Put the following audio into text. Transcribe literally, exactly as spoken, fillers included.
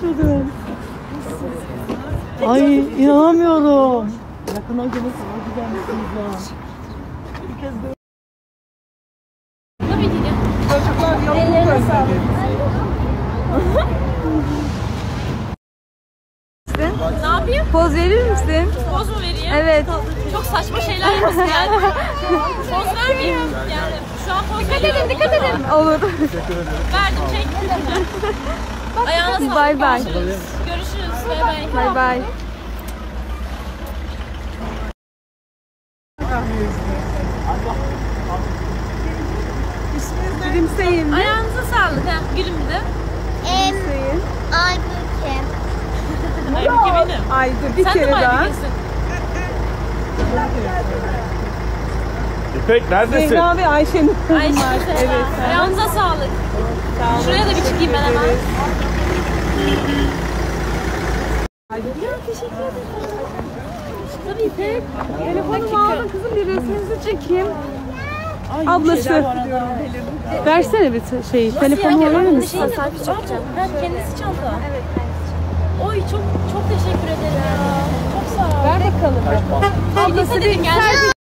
başladım. Ay inanamıyorum. Yakına gelin sana güzel misiniz ya? Bir kez böyle. Tabii ki de. Çocuklar yolunu gösterdi. Ne yapayım? Poz verir misin? Poz mu vereyim? Evet. Çok saçma şeyler yapasın yani. Poz vermeyeyim. Yani şu an poz veriyorum. Dikkat edin, dikkat edin. Olur. Verdim, çek. Ayağına sağlık. Bay bay. Görüşürüz. Görüşürüz. Bay bay. Bay bay. Gülümseyin. Ayağınıza sağlık. Ha, gülüm bir de. Gülümseyin. Aybüke. Aybüke benim. Ay dur bir Sen de kere mi daha. Aybüke'sin? İpek neredesin? Zehra ve Ayşe'nin. Ayşe. Evet. Ayağınıza sağlık. Şuraya da bir çıkayım ben hemen. Tabii İpek. Telefonumu aldım kızım, bir resminizi çekeyim. Ablası. Versene bir şey. Telefonumu verir misin? Selfie çekeceğim. Ben kendisi çanta. Evet. Oy çok çok teşekkür ederim ya. Çok sağ ol. Ver bakalım. Ablası dedim gel.